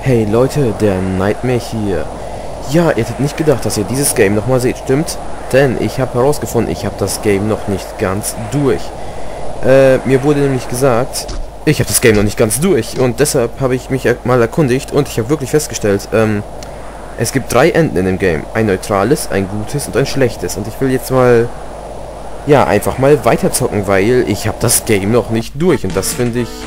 Hey Leute, der Nightmare hier. Ja, ihr hättet nicht gedacht, dass ihr dieses Game nochmal seht, stimmt? Denn ich habe herausgefunden, ich habe das Game noch nicht ganz durch. Mir wurde nämlich gesagt, ich habe das Game noch nicht ganz durch. Und deshalb habe ich mich mal erkundigt und ich habe wirklich festgestellt, es gibt 3 Enden in dem Game. Ein neutrales, ein gutes und ein schlechtes. Und ich will jetzt mal, ja, einfach mal weiterzocken, weil ich habe das Game noch nicht durch. Und das finde ich,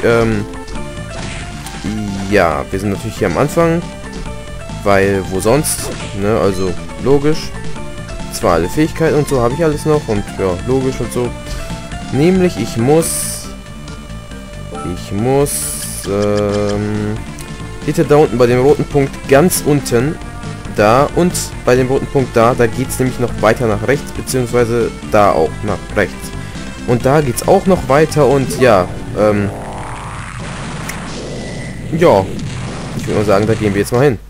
ja, wir sind natürlich hier am Anfang, weil wo sonst, ne, also logisch. Zwar alle Fähigkeiten und so habe ich alles noch und ja, logisch und so. Nämlich ich muss, hinter da unten bei dem roten Punkt ganz unten, da und bei dem roten Punkt da geht es nämlich noch weiter nach rechts, beziehungsweise da auch nach rechts. Und da geht es auch noch weiter und ja, ja, ich würde mal sagen, da gehen wir jetzt mal hin.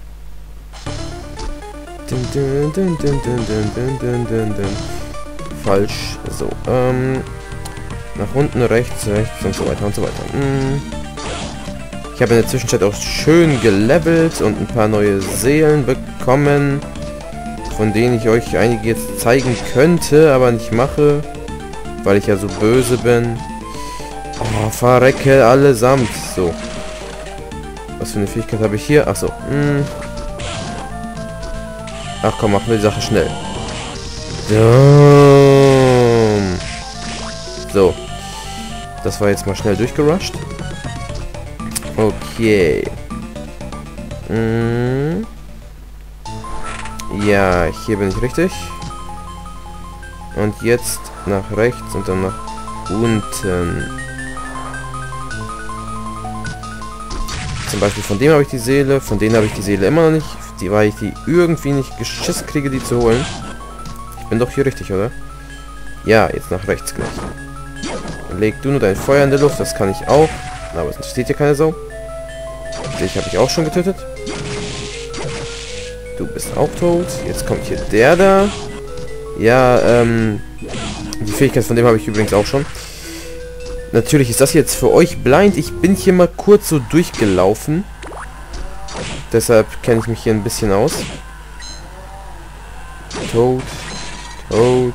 Falsch. So, nach unten, rechts und so weiter und so weiter. Ich habe in der Zwischenzeit auch schön gelevelt und ein paar neue Seelen bekommen, von denen ich euch einige jetzt zeigen könnte, aber nicht mache, weil ich ja so böse bin. Oh, verrecke allesamt. So. Was für eine Fähigkeit habe ich hier? Achso. Ach komm, machen wir die Sache schnell. So. Das war jetzt mal schnell durchgerusht. Okay. Ja, hier bin ich richtig. Und jetzt nach rechts und dann nach unten. Zum Beispiel von dem habe ich die Seele, von denen habe ich die Seele immer noch nicht, weil ich die irgendwie nicht geschissen kriege, die zu holen. Ich bin doch hier richtig, oder? Ja, jetzt nach rechts gleich. Leg du nur dein Feuer in der Luft, das kann ich auch. Aber es interessiert hier keine Sau. Dich habe ich auch schon getötet. Du bist auch tot. Jetzt kommt hier der da. Ja, die Fähigkeit von dem habe ich übrigens auch schon. Natürlich ist das jetzt für euch blind. Ich bin hier mal kurz so durchgelaufen. Deshalb kenne ich mich hier ein bisschen aus. Tot. Tot.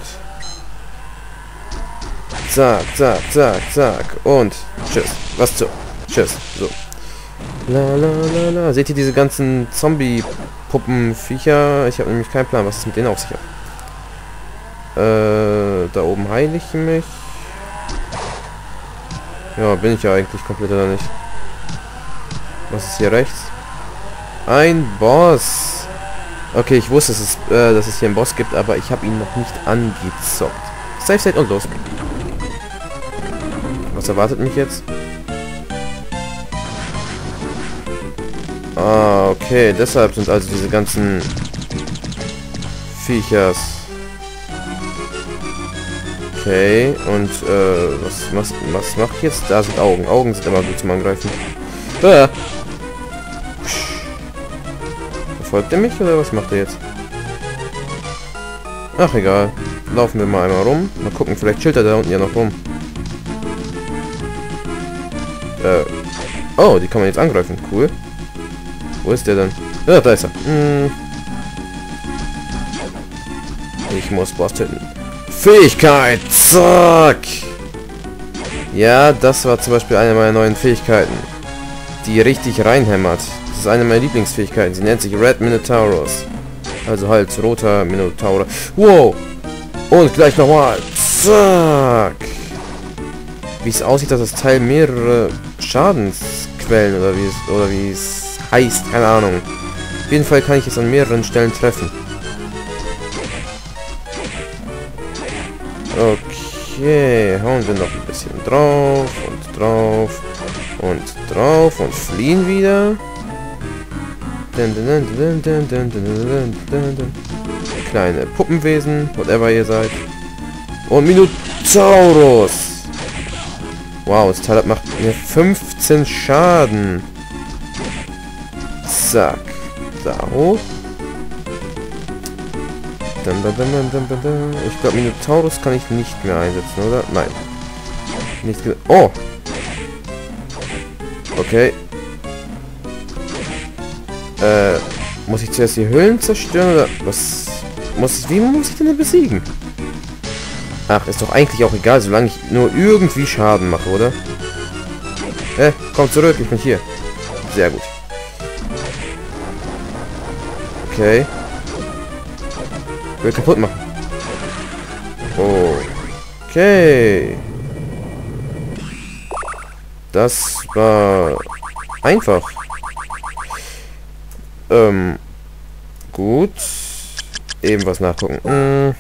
Zack, zack, zack, zack. Und tschüss. Was zu? Tschüss. So. La la la la. Seht ihr diese ganzen Zombie-Puppen-Viecher? Ich habe nämlich keinen Plan, was es mit denen auf sich hat. Da oben heile ich mich. Ja, bin ich ja eigentlich komplett oder nicht. Was ist hier rechts? Ein Boss. Okay, ich wusste, dass es hier einen Boss gibt, aber ich habe ihn noch nicht angezockt. Safe State und los. Was erwartet mich jetzt? Ah, okay. Deshalb sind also diese ganzen Viechers. Okay, und was mache ich jetzt? Da sind Augen. Augen sind immer gut zum Angreifen. Ah. Verfolgt er mich oder was macht er jetzt? Ach egal. Laufen wir mal einmal rum. Mal gucken, vielleicht chillt er da unten ja noch rum. Oh, die kann man jetzt angreifen. Cool. Wo ist der denn? Ja, da ist er. Ich muss Boss töten. Fähigkeit! Zack! Ja, das war zum Beispiel eine meiner neuen Fähigkeiten, die richtig reinhämmert. Das ist eine meiner Lieblingsfähigkeiten. Sie nennt sich Red Minotaurus. Also halt roter Minotaur. Wow! Und gleich nochmal. Zack! Wie es aussieht, dass das Teil mehrere Schadensquellen oder wie es heißt, keine Ahnung. Auf jeden Fall kann ich es an mehreren Stellen treffen. Okay, hauen wir noch ein bisschen drauf und drauf und drauf und fliehen wieder. Kleine Puppenwesen, whatever ihr seid. Und Minotaurus. Wow, das Teil macht mir 15 Schaden. Zack. Da hoch. Ich glaube, Minotaurus kann ich nicht mehr einsetzen, oder? Nein. Nicht. Oh! Okay. Muss ich zuerst die Höhlen zerstören oder wie muss ich denn besiegen? Ach, ist doch eigentlich auch egal, solange ich nur irgendwie Schaden mache, oder? Komm zurück, ich bin hier. Sehr gut. Okay. Will kaputt machen. Okay. Das war einfach. Gut. Eben was nachgucken.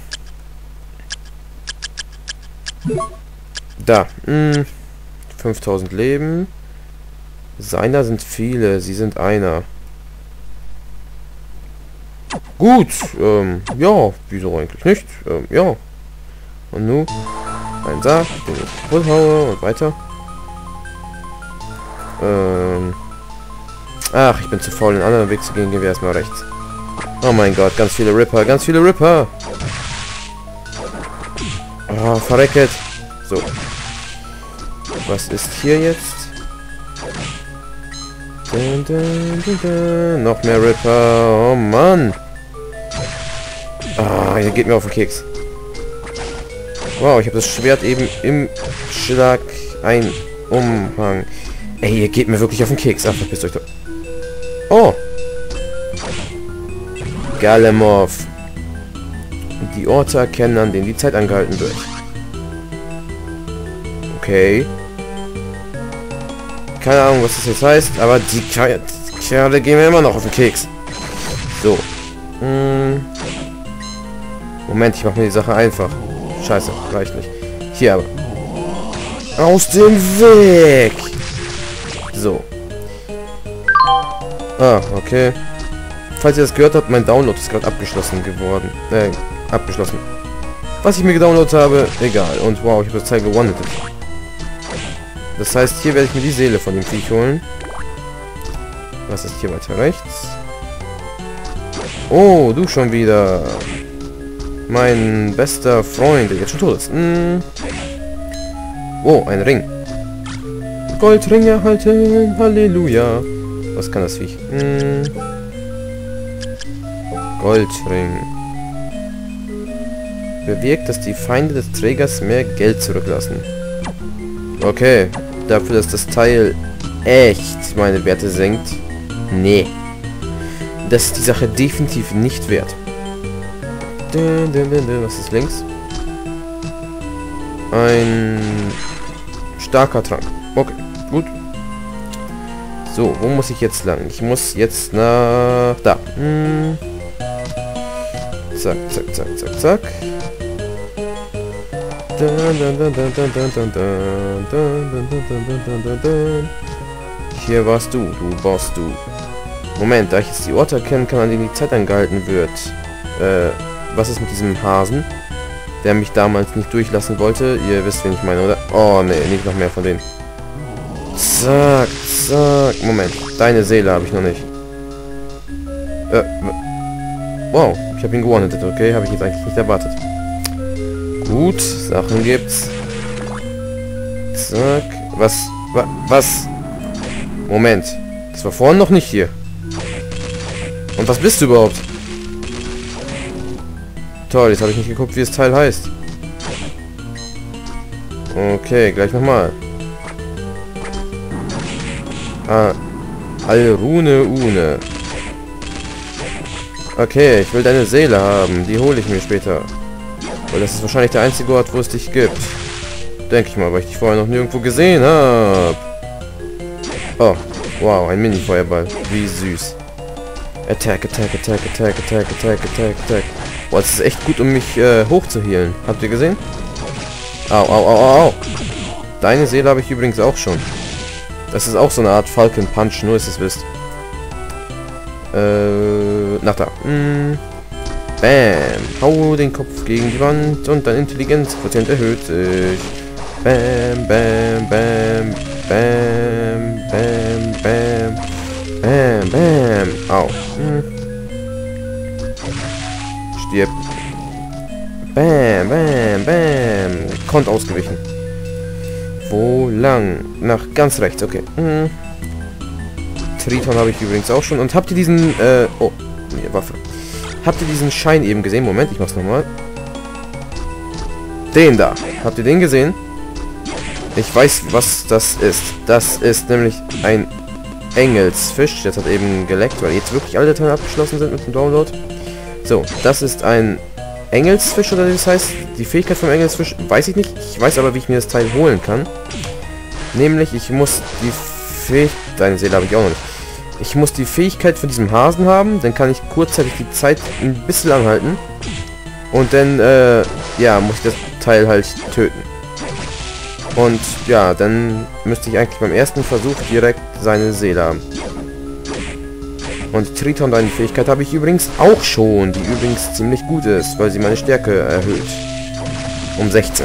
Da. 5000 Leben. Seiner sind viele. Sie sind einer. Gut. Ja. Wieso eigentlich nicht? Ja. Und nun ein Sarg, den ich kaputt haue und weiter. Ach, ich bin zu faul, den anderen Weg zu gehen. Gehen wir erstmal rechts. Oh mein Gott, ganz viele Ripper, ganz viele Ripper. Oh, verrecket. So. Was ist hier jetzt? Dun, dun, dun, dun. Noch mehr Ripper. Oh Mann. Ah, hier geht mir auf den Keks. Wow, ich habe das Schwert eben im Schlag ein Umhang. Ey, ihr geht mir wirklich auf den Keks. Ach, verpisst euch doch. Oh. Galemorph. Die Orte erkennen, an denen die Zeit angehalten wird. Okay. Keine Ahnung, was das jetzt heißt, aber die Kerle gehen mir immer noch auf den Keks. So. Moment, ich mache mir die Sache einfach. Scheiße, reicht nicht. Hier aber. Aus dem Weg! So. Ah, okay. Falls ihr das gehört habt, mein Download ist gerade abgeschlossen geworden. Abgeschlossen. Was ich mir gedownloadet habe, egal. Und wow, ich habe das Teil gewonnen. Das heißt, hier werde ich mir die Seele von dem Viech holen. Was ist hier weiter rechts? Oh, du schon wieder. Mein bester Freund, der jetzt schon tot ist. Oh, ein Ring. Goldring erhalten, Halleluja. Was kann das Viech? Goldring. Bewirkt, dass die Feinde des Trägers mehr Geld zurücklassen. Okay. Dafür, dass das Teil echt meine Werte senkt. Nee. Das ist die Sache definitiv nicht wert. Was ist links? Ein starker Trank. Okay, gut. So, wo muss ich jetzt lang? Ich muss jetzt nach... da. Zack, zack, zack, zack, zack. Hier warst du, warst du. Moment, da ich jetzt die Orte erkennen kann, an denen die Zeit angehalten wird. Was ist mit diesem Hasen, der mich damals nicht durchlassen wollte? Ihr wisst, wen ich meine, oder? Oh, ne, nicht noch mehr von denen. Zack, zack. Moment, deine Seele habe ich noch nicht. Wow, ich habe ihn gewarnt, okay? Habe ich jetzt eigentlich nicht erwartet. Gut, Sachen gibt's. Zack. Was? Moment. Das war vorhin noch nicht hier. Und was bist du überhaupt? Toll, jetzt habe ich nicht geguckt, wie das Teil heißt. Okay, gleich nochmal. Alrune Une. Okay, ich will deine Seele haben. Die hole ich mir später. Weil das ist wahrscheinlich der einzige Ort, wo es dich gibt. Denke ich mal, weil ich dich vorher noch nirgendwo gesehen habe. Oh, wow, ein Mini-Feuerball. Wie süß. Attack, attack, attack, attack, attack, attack, attack, attack. Boah, das ist echt gut, um mich hochzuhealen. Habt ihr gesehen? Au, au, au, au, au. Deine Seele habe ich übrigens auch schon. Das ist auch so eine Art Falcon Punch, nur dass ihr es wisst. Nach da. Bam. Hau den Kopf gegen die Wand und dein Intelligenzquotient erhöht sich. Bam, bam, bam, bam, bam, bam, bam, bam. Au. Stirb. Bam, bam, bam. Konnt ausgewichen. Wo lang? Nach ganz rechts, okay. Triton habe ich übrigens auch schon. Und habt ihr diesen, oh, nee, Waffe. Habt ihr diesen Schein eben gesehen? Moment, ich mach's nochmal. Den da. Habt ihr den gesehen? Ich weiß, was das ist. Das ist nämlich ein Engelsfisch. Das hat eben geleckt, weil jetzt wirklich alle Dateien abgeschlossen sind mit dem Download. So, das ist ein Engelsfisch, oder wie das heißt. Die Fähigkeit vom Engelsfisch weiß ich nicht. Ich weiß aber, wie ich mir das Teil holen kann. Nämlich, ich muss die Fähigkeit... Deine Seele habe ich auch noch nicht. Ich muss die Fähigkeit von diesem Hasen haben. Dann kann ich kurzzeitig die Zeit ein bisschen anhalten. Und dann, ja, muss ich das Teil halt töten. Und ja, dann müsste ich eigentlich beim ersten Versuch direkt seine Seele haben. Und Triton, deine Fähigkeit habe ich übrigens auch schon, die übrigens ziemlich gut ist, weil sie meine Stärke erhöht. Um 16.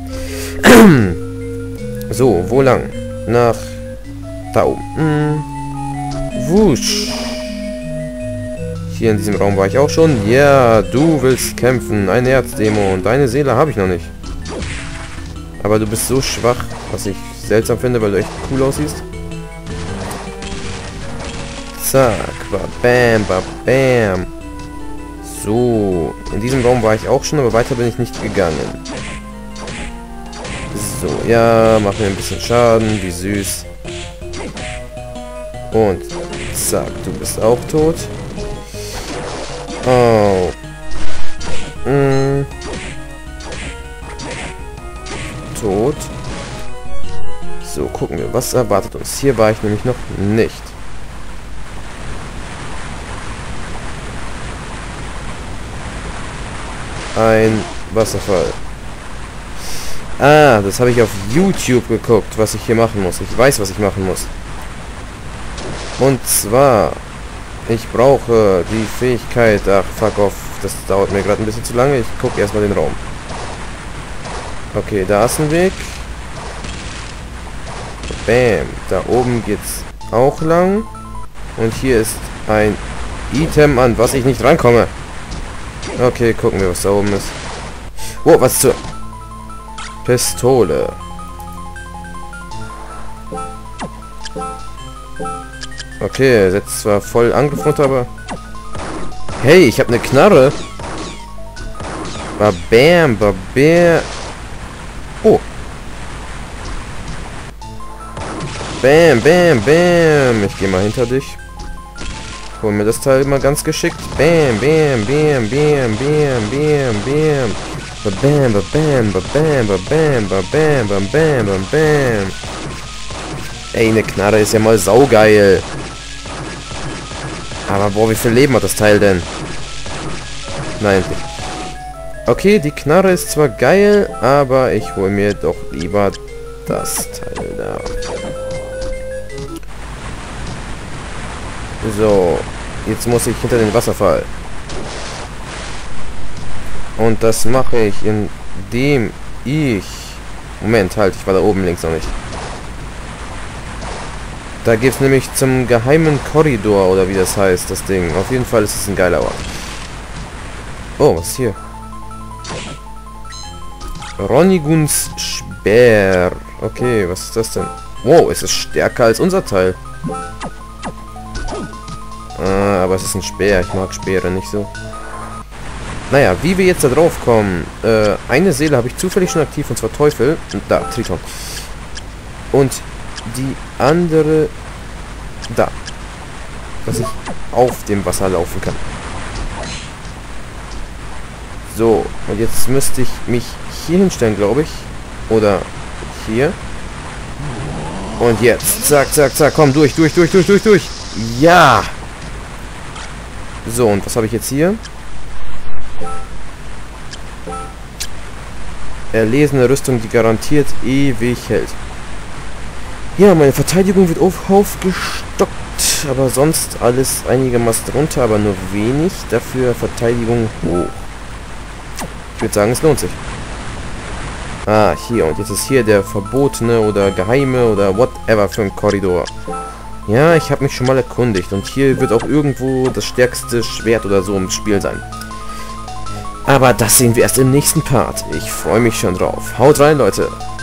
So, wo lang? Nach da oben. Wusch. Hier in diesem Raum war ich auch schon. Ja, du willst kämpfen. Ein Erzdämon. Deine Seele habe ich noch nicht. Aber du bist so schwach, was ich seltsam finde, weil du echt cool aussiehst. Zack, bam, bam. So, in diesem Raum war ich auch schon, aber weiter bin ich nicht gegangen. So, ja, mach mir ein bisschen Schaden, wie süß. Und zack, du bist auch tot. Oh. Tot. So, gucken wir, was erwartet uns. Hier war ich nämlich noch nicht. Ein Wasserfall. Ah, das habe ich auf YouTube geguckt, was ich hier machen muss. Ich weiß, was ich machen muss. Und zwar, ich brauche die Fähigkeit... Ach, fuck off. Das dauert mir gerade ein bisschen zu lange. Ich gucke erstmal den Raum. Okay, da ist ein Weg. Bam. Da oben geht's auch lang. Und hier ist ein Item, an was ich nicht rankomme. Okay, gucken wir, was da oben ist. Oh, was zur... Pistole. Okay, er setzt zwar voll Angriff runter, aber... Hey, ich habe eine Knarre. Bam, bam. Oh. Bam, bam, bam. Ich gehe mal hinter dich. Hol mir das Teil mal ganz geschickt. Bam, bam, bam, bam, bam, bam, bam. Bam, bam, bam, bam, bam, bam, bam, bam. Ey, eine Knarre ist ja mal saugeil. Aber boah, wie viel Leben hat das Teil denn? Nein. Okay, die Knarre ist zwar geil, aber ich hole mir doch lieber das Teil da. So, jetzt muss ich hinter den Wasserfall. Und das mache ich, indem ich... Moment, halt, ich war da oben links noch nicht. Da geht's nämlich zum geheimen Korridor, oder wie das heißt, das Ding. Auf jeden Fall ist es ein geiler Ort. Oh, was ist hier? Roniguns Speer. Okay, was ist das denn? Wow, es ist stärker als unser Teil. Aber es ist ein Speer. Ich mag Speere nicht so. Naja, wie wir jetzt da drauf kommen. Eine Seele habe ich zufällig schon aktiv, und zwar Teufel. Und da, Triton. Und die andere da. Dass ich auf dem Wasser laufen kann. So, und jetzt müsste ich mich hier hinstellen, glaube ich. Oder hier. Und jetzt. Zack, zack, zack. Komm, durch. Ja! So, und was habe ich jetzt hier? Erlesene Rüstung, die garantiert ewig hält. Ja, meine Verteidigung wird aufgestockt, aber sonst alles einigermaßen runter, aber nur wenig. Dafür Verteidigung hoch. Ich würde sagen, es lohnt sich. Ah, hier. Und jetzt ist hier der verbotene oder geheime oder whatever für ein Korridor. Ja, ich habe mich schon mal erkundigt. Und hier wird auch irgendwo das stärkste Schwert oder so im Spiel sein. Aber das sehen wir erst im nächsten Part. Ich freue mich schon drauf. Haut rein, Leute.